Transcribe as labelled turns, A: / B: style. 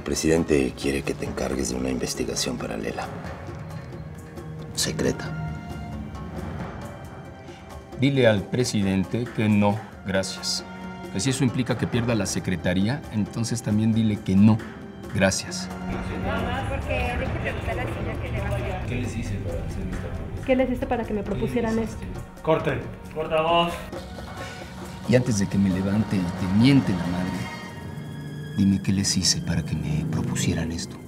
A: presidente quiere que te encargues de una investigación paralela. Secreta.
B: Dile al presidente que no, gracias. Que si eso implica que pierda la secretaría, entonces también dile que no, gracias.
C: No, porque deje preguntar a la señora que le va a hacer.
B: ¿Qué les hice para hacer esta propuesta?
D: ¿Qué les hice para que me propusieran esto?
E: Corte. Corta voz.
B: Y antes de que me levante y te miente la madre, dime qué les hice para que me propusieran esto.